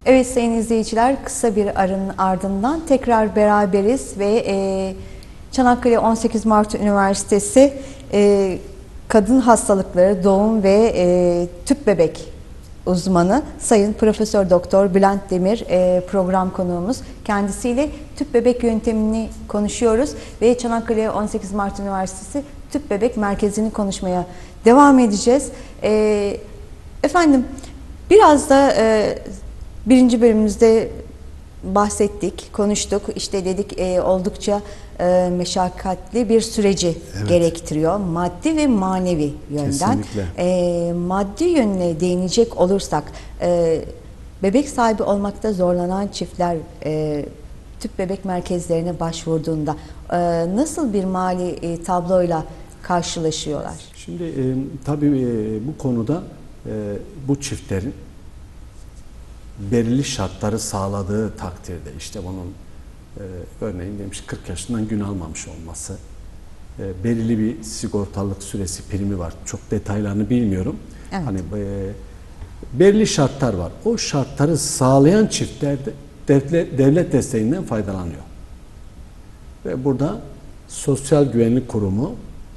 Evet sayın izleyiciler, kısa bir aranın ardından tekrar beraberiz ve Çanakkale 18 Mart Üniversitesi Kadın Hastalıkları, Doğum ve Tüp Bebek uzmanı Sayın Profesör Doktor Bülent Demir program konuğumuz. Kendisiyle tüp bebek yöntemini konuşuyoruz ve Çanakkale 18 Mart Üniversitesi Tüp Bebek Merkezi'ni konuşmaya devam edeceğiz. Efendim biraz da birinci bölümümüzde bahsettik, konuştuk. İşte dedik oldukça meşakkatli bir süreci gerektiriyor. Maddi ve manevi yönden. Maddi yönüne değinecek olursak, bebek sahibi olmakta zorlanan çiftler tüp bebek merkezlerine başvurduğunda nasıl bir mali tabloyla karşılaşıyorlar? Şimdi tabii bu konuda bu çiftlerin belirli şartları sağladığı takdirde, işte bunun örneğin demiş 40 yaşından gün almamış olması, belirli bir sigortalık süresi primi var. Çok detaylarını bilmiyorum. Evet. Hani belirli şartlar var. O şartları sağlayan çiftler devlet desteğinden faydalanıyor. Ve burada Sosyal Güvenlik Kurumu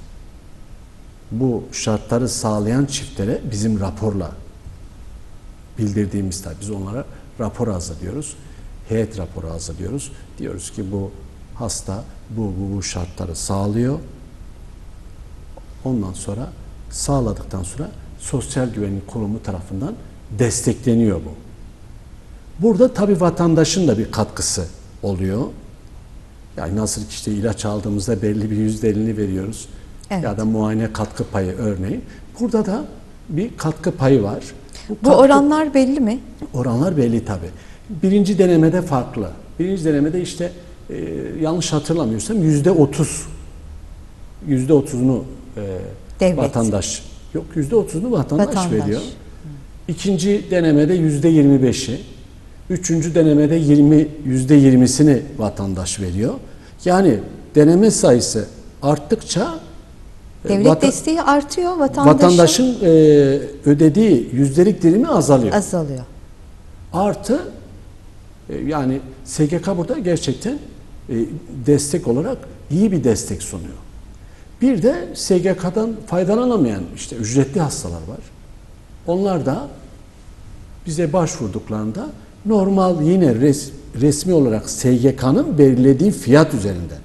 bu şartları sağlayan çiftlere bizim raporla bildirdiğimizde biz onlara rapor hazırlıyoruz. Heyet raporu hazırlıyoruz. Diyoruz ki bu hasta bu şartları sağlıyor. Ondan sonra sağladıktan sonra Sosyal Güvenlik Kurumu tarafından destekleniyor bu. Burada tabii vatandaşın da bir katkısı oluyor. Yani nasıl ki işte ilaç aldığımızda belli bir %50'ni veriyoruz. Evet. Ya da muayene katkı payı örneğin. Burada da bir katkı payı var. Bu oranlar belli mi? Oranlar belli tabii. Birinci denemede farklı. Birinci denemede işte yanlış hatırlamıyorsam %30'unu vatandaş, yok %30'unu vatandaş veriyor. İkinci denemede %25'i, üçüncü denemede %20'sini vatandaş veriyor. Yani deneme sayısı arttıkça devlet desteği artıyor, vatandaşın ödediği yüzdelik dilimi azalıyor. Artı yani SGK burada gerçekten destek olarak iyi bir destek sunuyor. Bir de SGK'dan faydalanamayan işte ücretli hastalar var. Onlar da bize başvurduklarında normal yine resmi olarak SGK'nın belirlediği fiyat üzerinden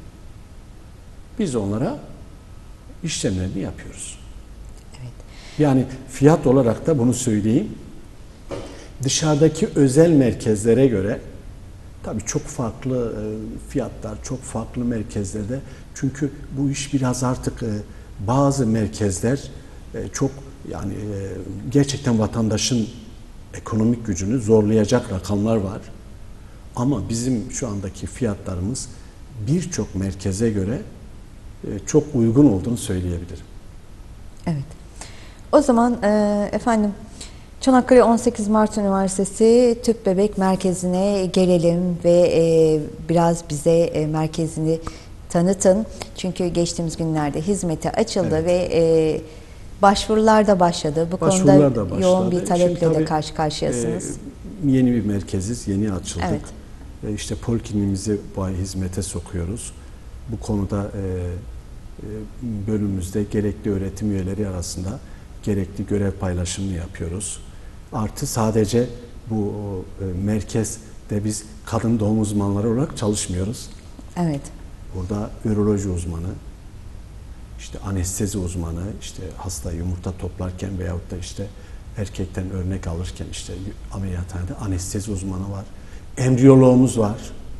biz onlara işlemlerini yapıyoruz. Evet. Yani fiyat olarak da bunu söyleyeyim. Dışarıdaki özel merkezlere göre tabii çok farklı fiyatlar, çok farklı merkezlerde. Çünkü bu iş biraz artık bazı merkezler çok yani gerçekten vatandaşın ekonomik gücünü zorlayacak rakamlar var. Ama bizim şu andaki fiyatlarımız birçok merkeze göre çok uygun olduğunu söyleyebilirim. Evet. O zaman efendim Çanakkale 18 Mart Üniversitesi Tüp Bebek Merkezi'ne gelelim ve biraz bize merkezini tanıtın. Çünkü geçtiğimiz günlerde hizmete açıldı ve başvurular da başladı. Bu konuda yoğun bir taleple de karşı karşıyasınız. Yeni bir merkeziz, yeni açıldık. Evet. İşte polikliniğimizi bu ay hizmete sokuyoruz. Bu konuda bölümümüzde gerekli öğretim üyeleri arasında gerekli görev paylaşımını yapıyoruz. Artı sadece bu merkezde biz kadın doğum uzmanları olarak çalışmıyoruz. Evet. Burada üroloji uzmanı, işte anestezi uzmanı, işte hasta yumurta toplarken veyahut da işte erkekten örnek alırken işte ameliyathanede anestezi uzmanı var. Embriyoloğumuz var.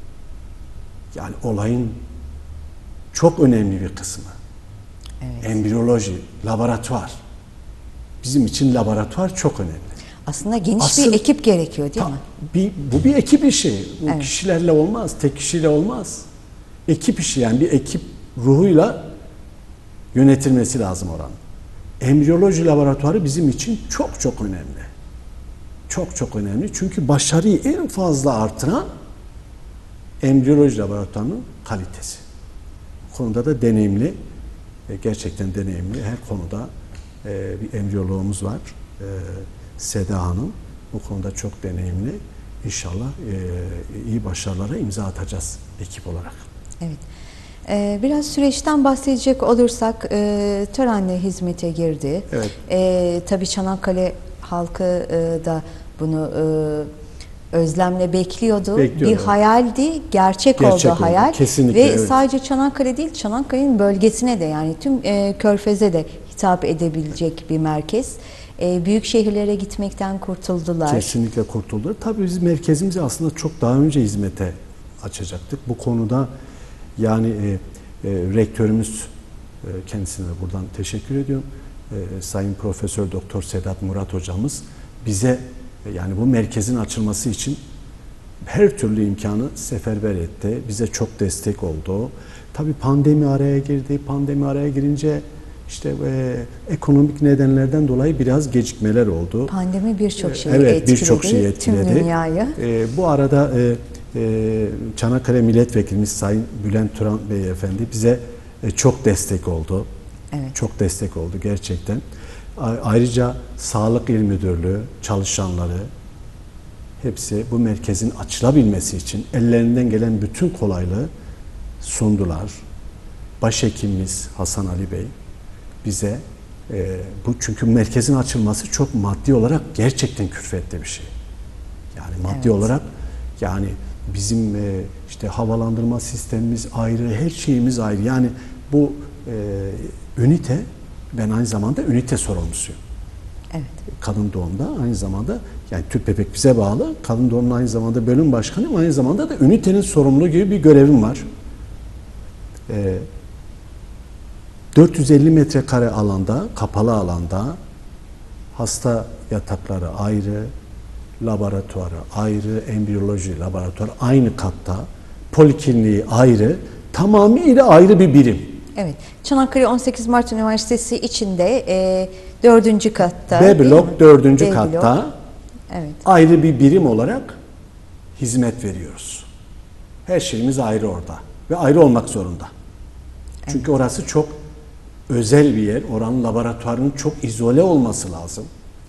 Yani olayın çok önemli bir kısmı. Evet. Embriyoloji, laboratuvar. Bizim için laboratuvar çok önemli. Aslında geniş bir ekip gerekiyor değil mi? Bu bir ekip işi. Bu kişilerle olmaz, tek kişiyle olmaz. Ekip işi, yani bir ekip ruhuyla yönetilmesi lazım oranın. Embriyoloji laboratuvarı bizim için çok çok önemli. Çok çok önemli. Çünkü başarıyı en fazla artıran embriyoloji laboratuvarının kalitesi. Bu konuda da deneyimli, gerçekten deneyimli her konuda bir embriyoloğumuz var. Seda Hanım bu konuda çok deneyimli. inşallah iyi başarılara imza atacağız ekip olarak. Evet. Biraz süreçten bahsedecek olursak törenle hizmete girdi. Evet. Tabii Çanakkale halkı da bunu özlemle bekliyordu. Bir evet. hayaldi, gerçek oldu hayal. Kesinlikle, Ve evet. sadece Çanakkale değil, Çanakkale'nin bölgesine de, yani tüm Körfez'e de hitap edebilecek bir merkez. Büyük şehirlere gitmekten kurtuldular. Kesinlikle kurtuldular. Tabii biz merkezimizi aslında çok daha önce hizmete açacaktık. Bu konuda yani rektörümüz, kendisine de buradan teşekkür ediyorum. Sayın Profesör Doktor Sedat Murat hocamız bize yani bu merkezin açılması için her türlü imkanı seferber etti. Bize çok destek oldu. Tabii pandemi araya girdi. Pandemi araya girince işte ekonomik nedenlerden dolayı biraz gecikmeler oldu. Pandemi birçok şeyi evet, etkiledi. Birçok şeyi etkiledi. Tüm dünyayı. Bu arada Çanakkale Milletvekilimiz Sayın Bülent Turan Beyefendi bize çok destek oldu. Evet. Çok destek oldu gerçekten. Ayrıca Sağlık İl Müdürlüğü çalışanları hepsi bu merkezin açılabilmesi için ellerinden gelen bütün kolaylığı sundular. Başhekimimiz Hasan Ali Bey bize bu, çünkü merkezin açılması çok maddi olarak gerçekten külfetli bir şey. Yani maddi evet. olarak yani bizim işte havalandırma sistemimiz ayrı, her şeyimiz ayrı. Yani bu ünite, ben aynı zamanda ünite sorumlusuyum. Evet. Kadın doğumda aynı zamanda, yani tüp bebek bize bağlı. Kadın doğumda aynı zamanda bölüm başkanıyım. Aynı zamanda da ünitenin sorumluluğu gibi bir görevim var. 450 metrekare alanda, kapalı alanda hasta yatakları ayrı, laboratuvarı ayrı, embriyoloji laboratuvarı aynı katta, polikliniği ayrı, tamamıyla ayrı bir birim. Evet. Çanakkale 18 Mart Üniversitesi içinde 4. katta. B blok 4. katta evet. ayrı bir birim olarak hizmet veriyoruz. Her şeyimiz ayrı orada ve ayrı olmak zorunda. Çünkü evet. Orası çok özel bir yer. Oranın laboratuvarının çok izole olması lazım.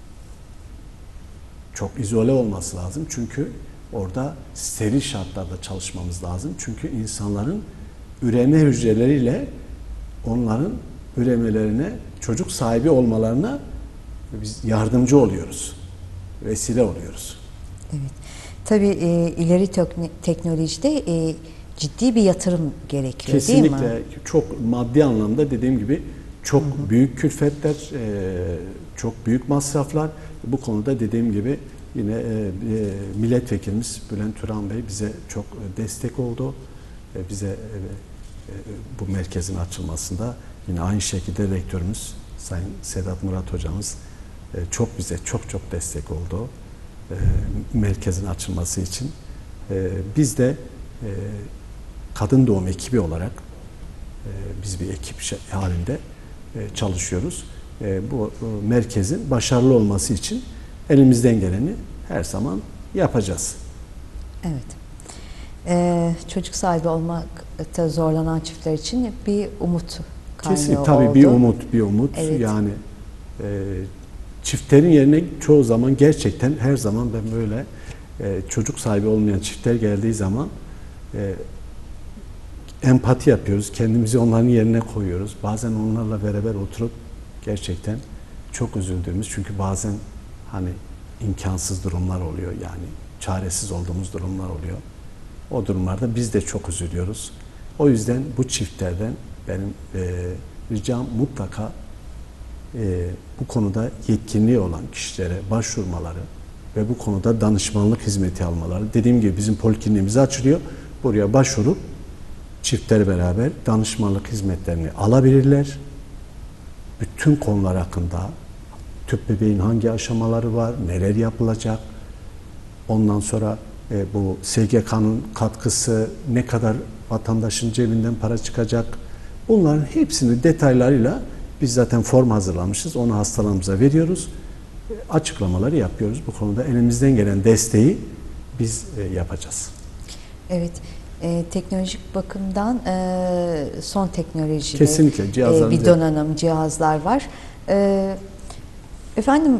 Çok izole olması lazım. Çünkü orada steril şartlarda çalışmamız lazım. Çünkü insanların üreme hücreleriyle onların üremelerine, çocuk sahibi olmalarına biz yardımcı oluyoruz. Vesile oluyoruz. Evet. Tabii ileri teknolojide ciddi bir yatırım gerekiyor, kesinlikle, değil mi? Çok maddi anlamda dediğim gibi çok büyük külfetler, çok büyük masraflar. Bu konuda dediğim gibi yine milletvekilimiz Bülent Turan Bey bize çok destek oldu. Bize bu merkezin açılmasında yine aynı şekilde rektörümüz Sayın Sedat Murat hocamız bize çok destek oldu. Merkezin açılması için. Biz de kadın doğum ekibi olarak biz bir ekip halinde çalışıyoruz. Bu merkezin başarılı olması için elimizden geleni her zaman yapacağız. Evet. Çocuk sahibi olmakta zorlanan çiftler için bir umut kaynağı Kesinlikle, tabii oldu. bir umut. Evet. Yani çiftlerin yerine çoğu zaman gerçekten her zaman ben böyle çocuk sahibi olmayan çiftler geldiği zaman empati yapıyoruz. Kendimizi onların yerine koyuyoruz. Bazen onlarla beraber oturup gerçekten çok üzüldüğümüz, çünkü bazen hani imkansız durumlar oluyor, yani çaresiz olduğumuz durumlar oluyor. O durumlarda biz de çok üzülüyoruz. O yüzden bu çiftlerden benim ricam mutlaka bu konuda yetkinliği olan kişilere başvurmaları ve bu konuda danışmanlık hizmeti almaları. Dediğim gibi bizim polikliniğimiz açılıyor. Buraya başvurup çiftler beraber danışmanlık hizmetlerini alabilirler. Bütün konular hakkında, tüp bebeğin hangi aşamaları var, neler yapılacak, ondan sonra bu SGK'nın katkısı, ne kadar vatandaşın cebinden para çıkacak, bunların hepsini detaylarıyla biz zaten form hazırlamışız, onu hastalarımıza veriyoruz, açıklamaları yapıyoruz. Bu konuda elimizden gelen desteği biz yapacağız. Evet. Teknolojik bakımdan son teknolojide kesinlikle bir donanım, cihazlar var. Efendim,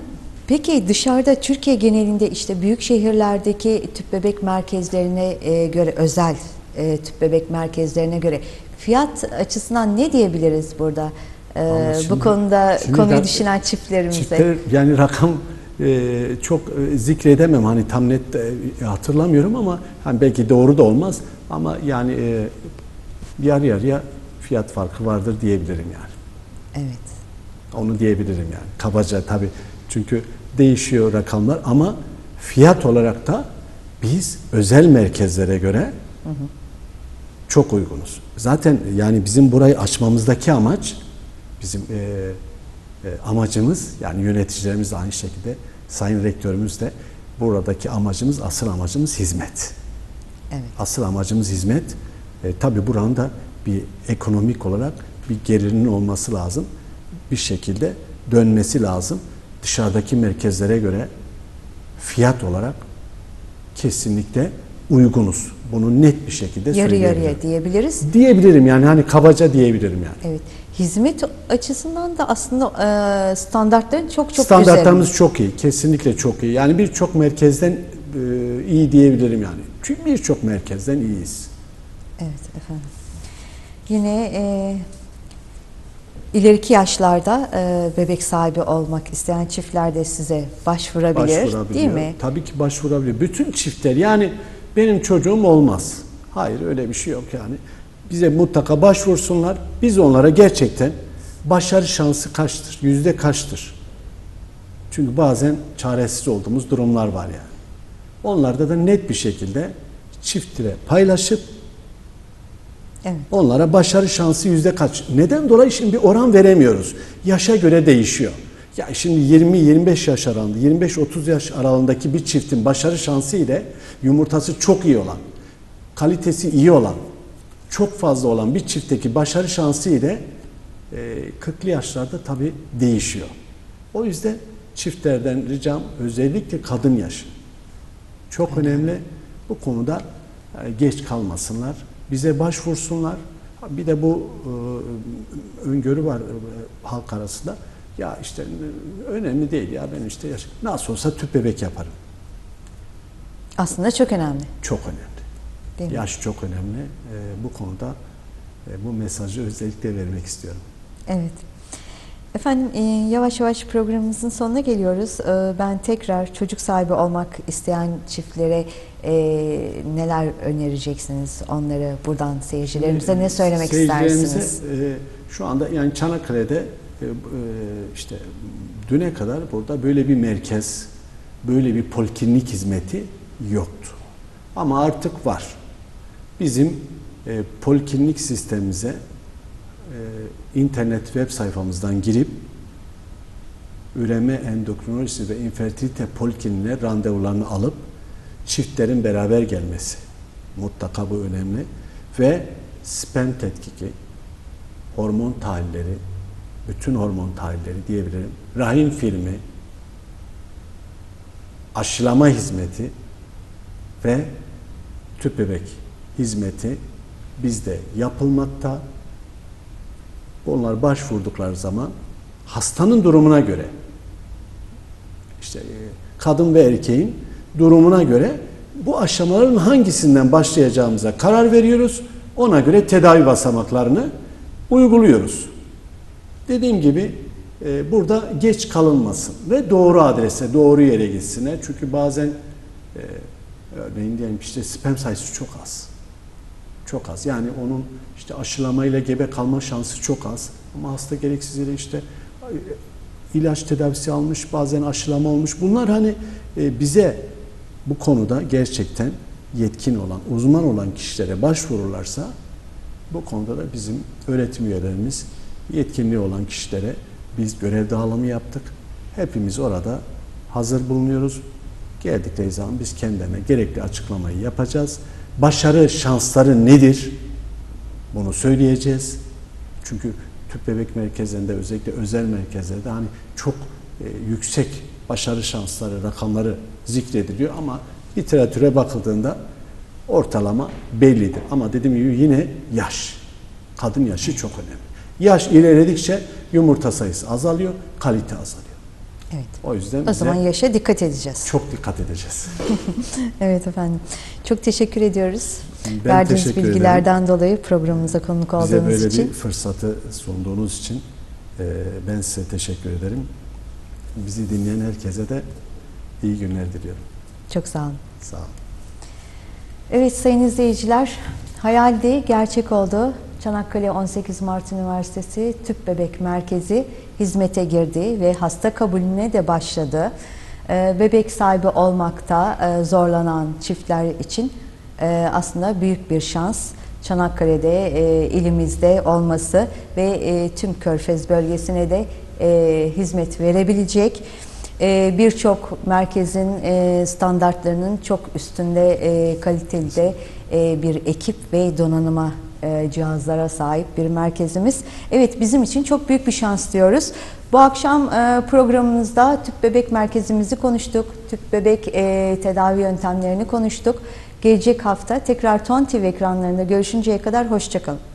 Peki dışarıda Türkiye genelinde işte büyük şehirlerdeki tüp bebek merkezlerine göre özel tüp bebek merkezlerine göre fiyat açısından ne diyebiliriz burada? Bu konuda konuyu düşünen çiftlerimize. Çiftler, yani rakam çok zikredemem, hani tam net hatırlamıyorum ama hani belki doğru da olmaz ama yani yarı yarıya fiyat farkı vardır diyebilirim yani. Evet. Onu diyebilirim yani. Kabaca tabii. Çünkü değişiyor rakamlar ama fiyat olarak da biz özel merkezlere göre çok uygunuz. Zaten yani bizim burayı açmamızdaki amaç, bizim amacımız, yani yöneticilerimiz de aynı şekilde, Sayın Rektörümüz de buradaki amacımız, asıl amacımız hizmet. Evet. Asıl amacımız hizmet. Tabii buranın da bir ekonomik olarak bir gelirinin olması lazım. Bir şekilde dönmesi lazım. Dışarıdaki merkezlere göre fiyat olarak kesinlikle uygunuz. Bunu net bir şekilde yarı yarıya diyebiliriz. Diyebilirim yani, hani kabaca diyebilirim yani. Evet. Hizmet açısından da aslında standartların çok Standartlarımız üzerinde. çok iyi. Kesinlikle çok iyi. Yani birçok merkezden iyi diyebilirim yani. Çünkü birçok merkezden iyiyiz. Evet efendim. Yine ileriki yaşlarda bebek sahibi olmak isteyen çiftler de size başvurabilir, değil mi? Tabii ki başvurabilir. Bütün çiftler, yani benim çocuğum olmaz. Hayır, öyle bir şey yok yani. Bize mutlaka başvursunlar. Biz onlara gerçekten başarı şansı kaçtır, yüzde kaçtır. Çünkü bazen çaresiz olduğumuz durumlar var yani. Onlarda da net bir şekilde çiftlere paylaşıp evet, onlara başarı şansı yüzde kaç? Neden dolayı şimdi bir oran veremiyoruz? Yaşa göre değişiyor. Ya şimdi 20-25 yaş aralığında, 25-30 yaş aralığındaki bir çiftin başarı şansı ile yumurtası çok iyi olan, kalitesi iyi olan, çok fazla olan bir çiftteki başarı şansı ile 40'lı yaşlarda tabii değişiyor. O yüzden çiftlerden ricam özellikle kadın yaşı çok önemli. Bu konuda geç kalmasınlar. Bize başvursunlar. Bir de bu öngörü var halk arasında. Ya işte önemli değil ya, ben işte nasıl olsa tüp bebek yaparım. aslında çok önemli. Çok önemli. Değil mi? Yaş çok önemli. Bu konuda bu mesajı özellikle vermek istiyorum. Evet. Efendim yavaş yavaş programımızın sonuna geliyoruz. Ben tekrar çocuk sahibi olmak isteyen çiftlere neler önereceksiniz? Onları buradan seyircilerimize ne söylemek istersiniz? Şu anda yani Çanakkale'de işte düne kadar burada böyle bir merkez, böyle bir poliklinik hizmeti yoktu. Ama artık var. Bizim poliklinik sistemimize internet web sayfamızdan girip üreme endokrinolojisi ve infertilite polikliniğine randevularını alıp çiftlerin beraber gelmesi mutlaka, bu önemli. Ve sperm tetkiki, hormon tahlilleri, bütün hormon tahlilleri diyebilirim, rahim filmi, aşılama hizmeti ve tüp bebek hizmeti bizde yapılmakta. Onlar başvurdukları zaman hastanın durumuna göre, işte kadın ve erkeğin durumuna göre bu aşamaların hangisinden başlayacağımıza karar veriyoruz. Ona göre tedavi basamaklarını uyguluyoruz. Dediğim gibi burada geç kalınmasın ve doğru adrese, doğru yere gitsinler. Çünkü bazen örneğin diyelim işte sperm sayısı çok az. Çok az. Yani onun işte aşılamayla gebe kalma şansı çok az. Ama hasta gereksiz yere işte ilaç tedavisi almış, bazen aşılama olmuş. Bunlar hani bize bu konuda gerçekten yetkin olan, uzman olan kişilere başvururlarsa, bu konuda da bizim öğretim üyelerimiz, yetkinliği olan kişilere biz görev dağılımı yaptık. Hepimiz orada hazır bulunuyoruz. Geldikleri zaman biz kendilerine gerekli açıklamayı yapacağız. Başarı şansları nedir? Bunu söyleyeceğiz. Çünkü tüp bebek merkezlerinde, özellikle özel merkezlerde hani çok yüksek başarı şansları, rakamları zikrediliyor ama literatüre bakıldığında ortalama bellidir. Ama dediğim gibi yine yaş, kadın yaşı çok önemli. Yaş ilerledikçe yumurta sayısı azalıyor, kalite azalıyor. Evet. O yüzden O zaman yaşa dikkat edeceğiz. çok dikkat edeceğiz. Evet efendim. Çok teşekkür ediyoruz. Ben Verdiğiniz teşekkür bilgilerden dolayı programımıza konuk olduğunuz için. Bize böyle bir fırsatı sunduğunuz için ben size teşekkür ederim. Bizi dinleyen herkese de iyi günler diliyorum. Çok sağ olun. Sağ olun. Evet sayın izleyiciler, hayaldi, gerçek oldu. Çanakkale 18 Mart Üniversitesi Tüp Bebek Merkezi hizmete girdi ve hasta kabulüne de başladı. Bebek sahibi olmakta zorlanan çiftler için aslında büyük bir şans. Çanakkale'de, ilimizde olması ve tüm Körfez bölgesine de hizmet verebilecek. Birçok merkezin standartlarının çok üstünde kaliteli de bir ekip ve donanıma cihazlara sahip bir merkezimiz. Evet, bizim için çok büyük bir şans diyoruz. Bu akşam programımızda tüp bebek merkezimizi konuştuk. Tüp bebek tedavi yöntemlerini konuştuk. Gelecek hafta tekrar TON TV ekranlarında görüşünceye kadar hoşça kalın.